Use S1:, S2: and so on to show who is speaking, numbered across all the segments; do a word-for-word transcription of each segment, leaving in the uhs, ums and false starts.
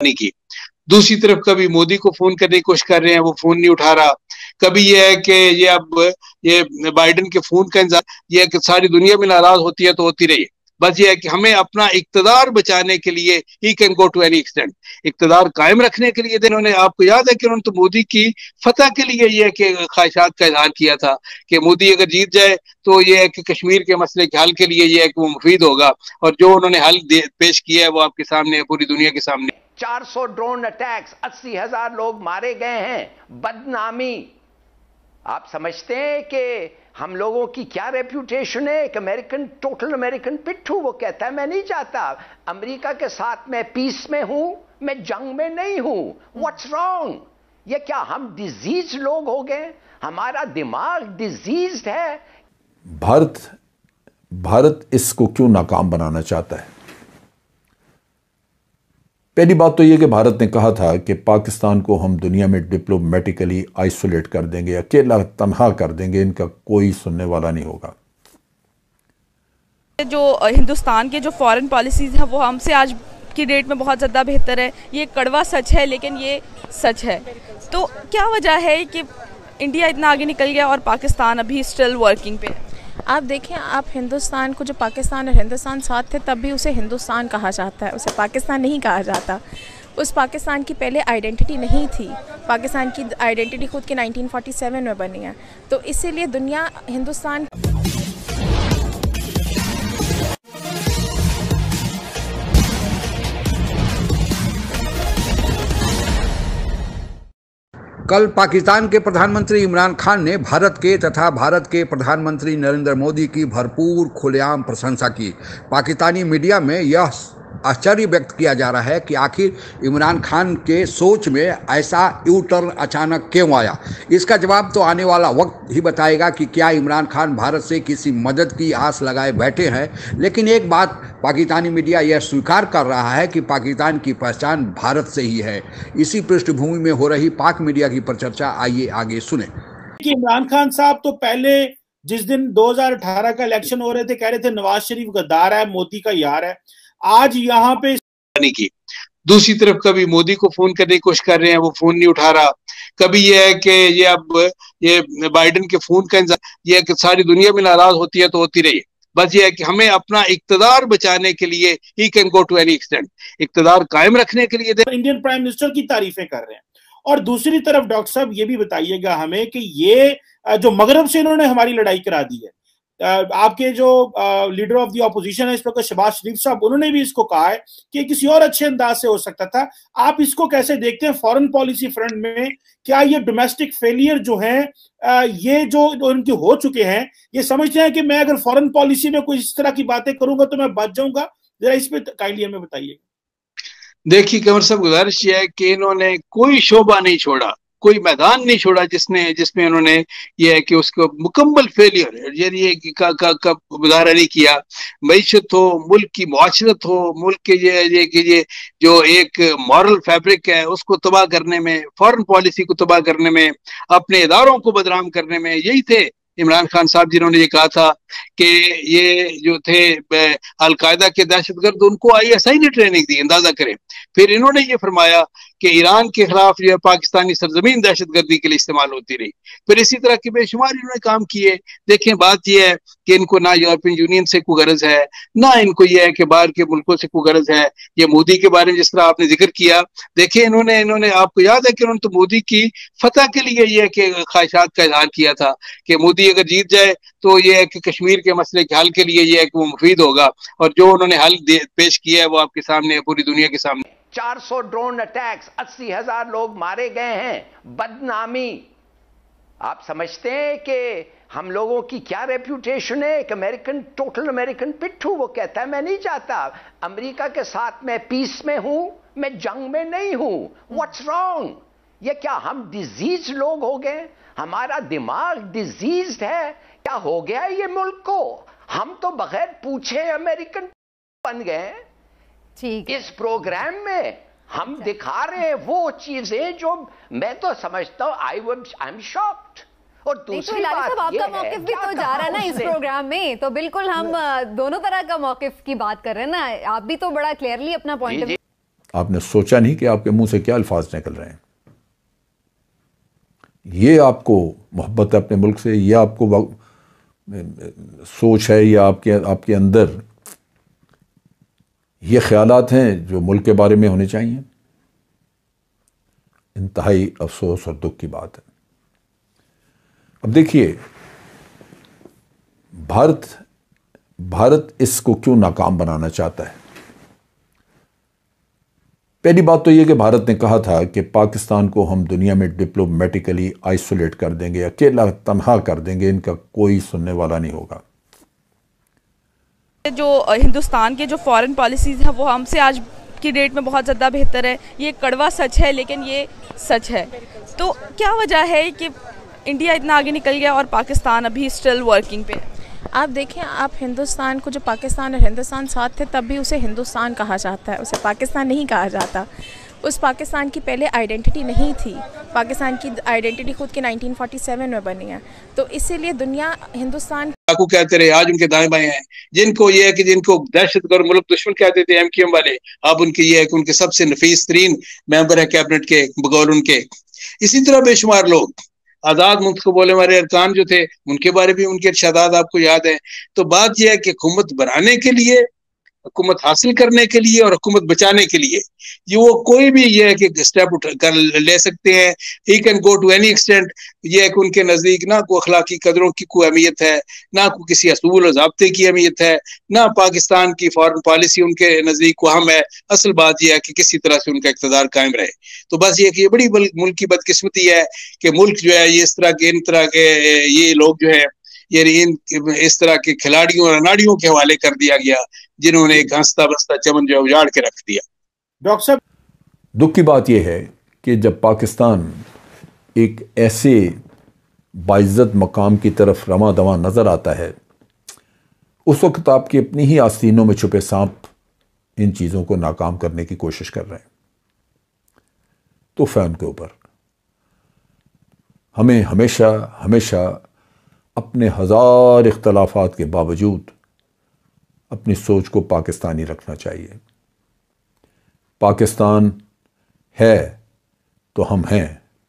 S1: नहीं की। दूसरी तरफ कभी मोदी को फोन करने की कोशिश कर रहे हैं, वो फोन नहीं उठा रहा। कभी ये है कि ये अब ये बाइडेन के फोन का इंतजार, ये है कि सारी दुनिया में नाराज होती है तो होती रही, बस ये है कि हमें अपना इक्तदार बचाने के लिए he can go to any extent, इक्तदार कायम रखने के लिए इन्होंने, आपको याद है कि उन्होंने तो मोदी की फतह के लिए ये कि ख्वाहिशात का इजहार किया था कि मोदी अगर जीत जाए तो ये है कि कश्मीर के मसले के हल के लिए ये है कि वो मुफीद होगा, और जो उन्होंने हल पेश किया है वो आपके सामने, पूरी दुनिया के सामने।
S2: चार सौ ड्रोन अटैक्स, अस्सी हजार लोग मारे गए हैं, बदनामी। आप समझते हैं कि हम लोगों की क्या रेप्यूटेशन है? एक अमेरिकन, टोटल अमेरिकन पिट्ठू, वो कहता है मैं नहीं चाहता अमेरिका के साथ, मैं पीस में हूं, मैं जंग में नहीं हूं। What's wrong? ये क्या हम डिजीज लोग हो गए? हमारा दिमाग डिजीज्ड है।
S3: भारत भारत इसको क्यों नाकाम बनाना चाहता है? पहली बात तो यह कि भारत ने कहा था कि पाकिस्तान को हम दुनिया में डिप्लोमेटिकली आइसोलेट कर देंगे, अकेला तनहा कर देंगे, इनका कोई सुनने वाला नहीं होगा।
S4: जो हिंदुस्तान के जो फॉरेन पॉलिसीज़ हैं वो हमसे आज की डेट में बहुत ज़्यादा बेहतर है। ये कड़वा सच है लेकिन ये सच है। तो क्या वजह है कि इंडिया इतना आगे निकल गया और पाकिस्तान अभी स्टिल वर्किंग पे?
S5: आप देखें, आप हिंदुस्तान को, जो पाकिस्तान और हिंदुस्तान साथ थे तब भी उसे हिंदुस्तान कहा जाता है, उसे पाकिस्तान नहीं कहा जाता। उस पाकिस्तान की पहले आइडेंटिटी नहीं थी, पाकिस्तान की आइडेंटिटी खुद के नाइनटीन फोर्टी सेवन में बनी है। तो इसीलिए दुनिया हिंदुस्तान
S6: कल पाकिस्तान के प्रधानमंत्री इमरान खान ने भारत के तथा भारत के प्रधानमंत्री नरेंद्र मोदी की भरपूर खुलेआम प्रशंसा की। पाकिस्तानी मीडिया में यह आश्चर्य व्यक्त किया जा रहा है कि आखिर इमरान खान के सोच में ऐसा यू टर्न अचानक क्यों आया। इसका जवाब तो आने वाला वक्त ही बताएगा कि क्या इमरान खान भारत से किसी मदद की आस लगाए बैठे हैं। लेकिन एक बात पाकिस्तानी मीडिया यह स्वीकार कर रहा है कि पाकिस्तान की पहचान भारत से ही है। इसी पृष्ठभूमि में हो रही पाक मीडिया की परिचर्चा आइए आगे सुने।
S7: कि इमरान खान साहब तो पहले जिस दिन दो हज़ार अठारह का इलेक्शन हो रहे थे कह रहे थे नवाज शरीफ गद्दार है, मोदी का यार है। आज यहाँ पे
S1: नहीं की। दूसरी तरफ कभी मोदी को फोन करने की कोशिश कर रहे हैं, वो फोन नहीं उठा रहा। कभी ये है कि ये अब ये बाइडेन के फोन का इंतजार, ये है कि सारी दुनिया में नाराज होती है तो होती रही, बस ये है कि हमें अपना इक्तदार बचाने के लिए he can go to any extent, इक्तदार कायम रखने के लिए
S7: इंडियन प्राइम मिनिस्टर की तारीफें कर रहे हैं। और दूसरी तरफ डॉक्टर साहब ये भी बताइएगा हमें कि ये जो मगरब से इन्होंने हमारी लड़ाई करा दी है, आपके जो लीडर ऑफ द ऑपोजिशन है इस वक्त शहबाज शरीफ साहब, उन्होंने भी इसको कहा है कि किसी और अच्छे अंदाज से हो सकता था। आप इसको कैसे देखते हैं फॉरेन पॉलिसी फ्रंट में? क्या ये डोमेस्टिक फेलियर जो है ये जो उनके हो चुके हैं, ये समझते हैं कि मैं अगर फॉरेन पॉलिसी में कोई इस तरह की बातें करूंगा तो मैं बच जाऊंगा? जरा इस पे काइंडली हमें बताइएगा।
S1: देखिए कंवर साहब, गुजारिश ये है कि इन्होंने कोई शोबा नहीं छोड़ा, कोई मैदान नहीं छोड़ा जिसने जिसमें उन्होंने ये है कि उसको मुकम्मल फेलियर यानी का, का, का मुजाहरा नहीं किया। मईशत हो, मुल्क की मुआशरत हो, मुल्क के ये ये कि ये जो एक मॉरल फैब्रिक है उसको तबाह करने में, फॉरेन पॉलिसी को तबाह करने में, अपने इदारों को बदनाम करने में यही थे इमरान खान साहब, जिन्होंने ये कहा था कि ये जो थे अलकायदा के दहशतगर्द, उनको आई एस आई ने ट्रेनिंग दी, अंदाजा करें। फिर इन्होंने ये फरमाया कि ईरान के खिलाफ जो है पाकिस्तानी सरजमीन दहशतगर्दी के लिए इस्तेमाल होती रही। फिर इसी तरह के बेशुमार इन्होंने काम किए। देखें, बात यह है कि इनको ना यूरोपियन यूनियन से कोई गरज है, ना इनको यह है कि बाहर के मुल्कों से कोई गरज है। ये मोदी के बारे में जिस तरह आपने जिक्र किया, देखिए इन्होंने इन्होंने आपको याद है कि उन्होंने तो मोदी की फतह के लिए यह है कि ख्वाहिशात का इजहार किया था कि मोदी अगर जीत जाए तो यह है कि कश्मीर के मसले के हल के लिए यह है कि वो मुफीद होगा, और जो उन्होंने हल पेश किया है वो आपके सामने, पूरी दुनिया के सामने।
S2: चार सौ ड्रोन अटैक्स, अस्सी हजार लोग मारे गए हैं, बदनामी। आप समझते हैं कि हम लोगों की क्या रेप्यूटेशन है? एक अमेरिकन, टोटल अमेरिकन पिट्ठू, वो कहता है मैं नहीं चाहता अमेरिका के साथ, मैं पीस में हूं, मैं जंग में नहीं हूं। What's wrong? ये क्या हम डिजीज लोग हो गए? हमारा दिमाग डिजीज्ड है। क्या हो गया ये मुल्क को? हम तो बगैर पूछे अमेरिकन बन गए। ठीक, इस प्रोग्राम में हम दिखा रहे हैं वो चीजें जो मैं तो समझता हूं आई आई एम शॉक्ड। और दूसरी बात
S8: साहब, आपका मौकिफ भी तो जा रहा है ना इस प्रोग्राम में, तो बिल्कुल हम दोनों तरह का मौकिफ की बात कर रहे हैं ना। आप भी तो बड़ा क्लियरली अपना पॉइंट
S3: आपने सोचा नहीं कि आपके मुंह से क्या अल्फाज निकल रहे हैं। ये आपको मोहब्बत है अपने मुल्क से, ये आपको सोच है, या आपके आपके अंदर ये ख्यालात हैं जो मुल्क के बारे में होने चाहिए। इंतहाई अफसोस और दुख की बात है। अब देखिए, भारत भारत इसको क्यों नाकाम बनाना चाहता है। पहली बात तो यह कि भारत ने कहा था कि पाकिस्तान को हम दुनिया में डिप्लोमेटिकली आइसोलेट कर देंगे, अकेला तन्हा कर देंगे, इनका कोई सुनने वाला नहीं होगा।
S4: जो हिंदुस्तान के जो फॉरेन पॉलिसीज़ हैं वो हमसे आज की डेट में बहुत ज़्यादा बेहतर है। ये कड़वा सच है लेकिन ये सच है। तो क्या वजह है कि इंडिया इतना आगे निकल गया और पाकिस्तान अभी स्टिल वर्किंग पे है।
S5: आप देखें, आप हिंदुस्तान को, जो पाकिस्तान और हिंदुस्तान साथ थे तब भी उसे हिंदुस्तान कहा जाता है, उसे पाकिस्तान नहीं कहा जाता। उस पाकिस्तान की पहले आइडेंटिटी नहीं थी। पाकिस्तान की आइडेंटिटी खुद के नाइनटीन फोर्टी सेवन में बनी है। तो इसीलिए दुनिया हिंदुस्तान
S1: को कहते रहे, आज उनके दाएं बाएं हैं। जिनको ये है कि जिनको दहशतगर्द मुल्क दुश्मन कहते थे एमक्यूएम वाले, अब उनके ये है कि उनके सबसे नफीस तरीन मेंबर है कैबिनेट के बगौर उनके। इसी तरह बेशुमार लोग आजाद मुल्क को बोले हमारे अरकान जो थे, उनके बारे में उनके इरशादात आपको याद है। तो बात यह है कि हुकूमत बनाने के लिए, हुकूमत हासिल करने के लिए और हुकूमत बचाने के लिए ये वो कोई भी ये है कि स्टेप उठा कर ले सकते हैं। He can go to any extent. ये है कि उनके नजदीक ना कोई अखलाकी कदरों की कोई अहमियत है, ना कोई किसी असूल और ज़ाब्ते की अहमियत है, ना पाकिस्तान की फॉरेन पॉलिसी उनके नजदीक को हम है। असल बात यह है कि किसी तरह से उनका इक़्तिदार कायम रहे। तो बस ये कि ये बड़ी मुल्क की बदकिस्मती है कि मुल्क जो है ये इस तरह के इन तरह के ये लोग जो है ये इन इस तरह के खिलाड़ियों और अनाड़ियों के हवाले कर दिया गया, जिन्होंने एक हंसता बसता चमन जो उजाड़ के रख दिया।
S7: डॉक्टर साहब,
S3: दुख की बात यह है कि जब पाकिस्तान एक ऐसे बाइज्जत मकाम की तरफ रमा दवा नजर आता है, उस वक्त आपकी अपनी ही आस्तीनों में छुपे सांप इन चीजों को नाकाम करने की कोशिश कर रहे हैं। तो फैन के ऊपर हमें हमेशा हमेशा अपने हजार इख्तलाफात के बावजूद अपनी सोच को पाकिस्तानी रखना चाहिए। पाकिस्तान है तो हम हैं।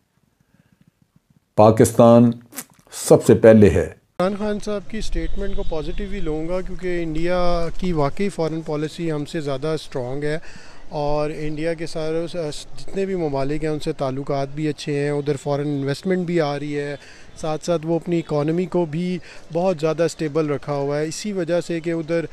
S3: पाकिस्तान सबसे पहले है।
S9: इमरान खान साहब की स्टेटमेंट को पॉजिटिव ही लूँगा, क्योंकि इंडिया की वाकई फ़ॉरेन पॉलिसी हमसे ज़्यादा स्ट्रॉन्ग है और इंडिया के सारे जितने भी ममालिक हैं उनसे ताल्लुकात भी अच्छे हैं। उधर फ़ॉरेन इन्वेस्टमेंट भी आ रही है, साथ साथ वो अपनी इकॉनमी को भी बहुत ज़्यादा स्टेबल रखा हुआ है। इसी वजह से कि उधर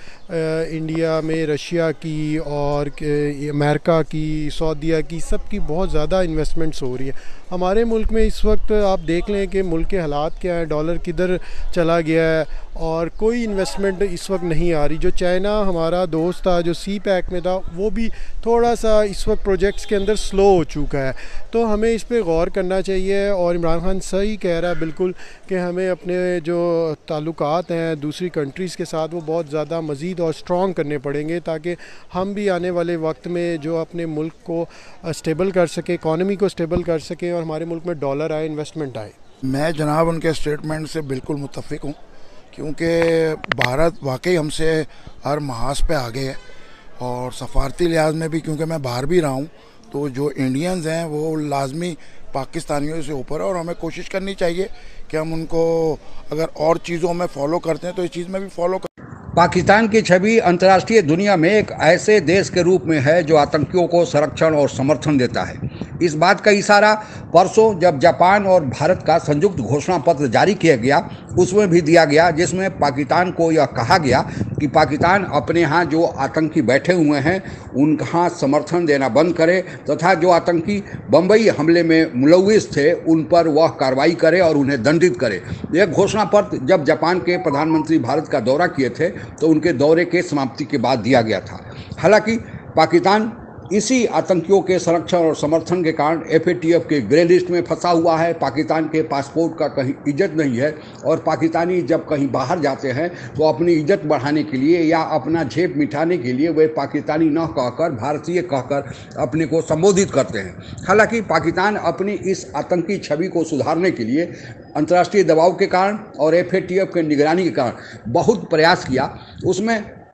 S9: इंडिया में रशिया की और अमेरिका की, सऊदीया की, सब की बहुत ज़्यादा इन्वेस्टमेंट्स हो रही है। हमारे मुल्क में इस वक्त आप देख लें कि मुल्क के हालात क्या हैं, डॉलर किधर चला गया है और कोई इन्वेस्टमेंट इस वक्त नहीं आ रही। जो चाइना हमारा दोस्त था जो सी पैक में था, वो भी थोड़ा सा इस वक्त प्रोजेक्ट्स के अंदर स्लो हो चुका है। तो हमें इस पर गौर करना चाहिए और इमरान खान सही कह रहा है बिल्कुल कि हमें अपने जो ताल्लुकात हैं दूसरी कंट्रीज़ के साथ वो बहुत ज़्यादा मज़ीद और स्ट्रॉन्ग करने पड़ेंगे, ताकि हम भी आने वाले वक्त में जो अपने मुल्क को स्टेबल कर सके, इकॉनमी को स्टेबल कर सके और हमारे मुल्क में डॉलर आए, इन्वेस्टमेंट आए।
S10: मैं जनाब उनके स्टेटमेंट से बिल्कुल मुत्तफ़िक हूँ, क्योंकि भारत वाकई हमसे हर महाज पे आगे है और सफारती लिहाज में भी, क्योंकि मैं बाहर भी रहा हूँ, तो जो इंडियंस हैं वो लाजमी पाकिस्तानियों से ऊपर है और हमें कोशिश करनी चाहिए कि हम उनको अगर और चीज़ों में फॉलो करते हैं तो इस चीज़ में भी फॉलो करें।
S6: पाकिस्तान की छवि अंतर्राष्ट्रीय दुनिया में एक ऐसे देश के रूप में है जो आतंकियों को संरक्षण और समर्थन देता है। इस बात का इशारा परसों जब जापान और भारत का संयुक्त घोषणा पत्र जारी किया गया उसमें भी दिया गया, जिसमें पाकिस्तान को यह कहा गया कि पाकिस्तान अपने यहाँ जो आतंकी बैठे हुए हैं उनका समर्थन देना बंद करे तथा जो आतंकी बम्बई हमले में मुलविस थे उन पर वह कार्रवाई करे और उन्हें दंडित करे। यह घोषणा पत्र जब जापान के प्रधानमंत्री भारत का दौरा किए थे तो उनके दौरे के समाप्ति के बाद दिया गया था। हालांकि पाकिस्तान इसी आतंकियों के संरक्षण और समर्थन के कारण एफ ए टी एफ के ग्रे लिस्ट में फंसा हुआ है। पाकिस्तान के पासपोर्ट का कहीं इज्जत नहीं है और पाकिस्तानी जब कहीं बाहर जाते हैं तो अपनी इज्जत बढ़ाने के लिए या अपना झेप मिटाने के लिए वे पाकिस्तानी न कहकर भारतीय कहकर अपने को संबोधित करते हैं। हालांकि पाकिस्तान अपनी इस आतंकी छवि को सुधारने के लिए अंतर्राष्ट्रीय दबाव के कारण और एफ ए टी एफ के निगरानी के कारण बहुत प्रयास किया। उसमें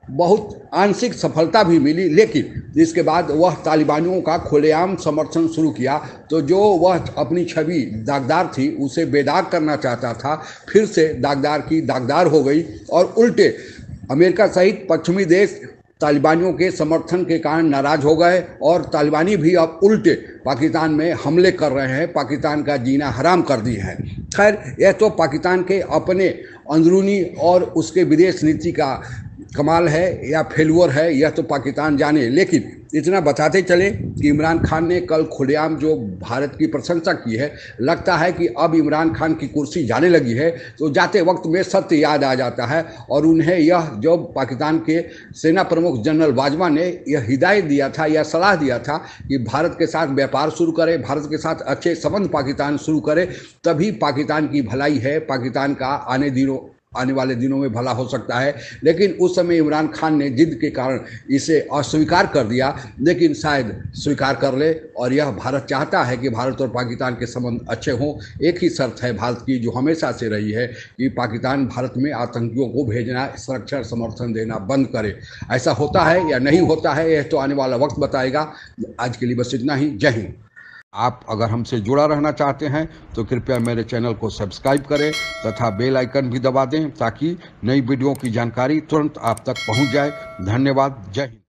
S6: बहुत आंशिक सफलता भी मिली, लेकिन इसके बाद वह तालिबानियों का खुलेआम समर्थन शुरू किया। तो जो वह अपनी छवि दागदार थी उसे बेदाग करना चाहता था, फिर से दागदार की दागदार हो गई और उल्टे अमेरिका सहित पश्चिमी देश तालिबानियों के समर्थन के कारण नाराज हो गए और तालिबानी भी अब उल्टे पाकिस्तान में हमले कर रहे हैं, पाकिस्तान का जीना हराम कर दिए हैं। खैर, यह तो पाकिस्तान के अपने अंदरूनी और उसके विदेश नीति का कमाल है या फेलुअर है, यह तो पाकिस्तान जाने। लेकिन इतना बताते चले कि इमरान खान ने कल खुलेआम जो भारत की प्रशंसा की है, लगता है कि अब इमरान खान की कुर्सी जाने लगी है तो जाते वक्त में सत्य याद आ जाता है। और उन्हें यह जो पाकिस्तान के सेना प्रमुख जनरल बाजवा ने यह हिदायत दिया था, यह सलाह दिया था कि भारत के साथ व्यापार शुरू करे, भारत के साथ अच्छे संबंध पाकिस्तान शुरू करे, तभी पाकिस्तान की भलाई है, पाकिस्तान का आने दिनों आने वाले दिनों में भला हो सकता है। लेकिन उस समय इमरान खान ने जिद के कारण इसे अस्वीकार कर दिया, लेकिन शायद स्वीकार कर ले। और यह भारत चाहता है कि भारत और पाकिस्तान के संबंध अच्छे हों। एक ही शर्त है भारत की, जो हमेशा से रही है, कि पाकिस्तान भारत में आतंकियों को भेजना, सुरक्षा समर्थन देना बंद करे। ऐसा होता है या नहीं होता है, यह तो आने वाला वक्त बताएगा। आज के लिए बस इतना ही। जय हिंद। आप अगर हमसे जुड़ा रहना चाहते हैं तो कृपया मेरे चैनल को सब्सक्राइब करें तथा बेल आइकन भी दबा दें, ताकि नई वीडियो की जानकारी तुरंत आप तक पहुंच जाए। धन्यवाद। जय हिंद।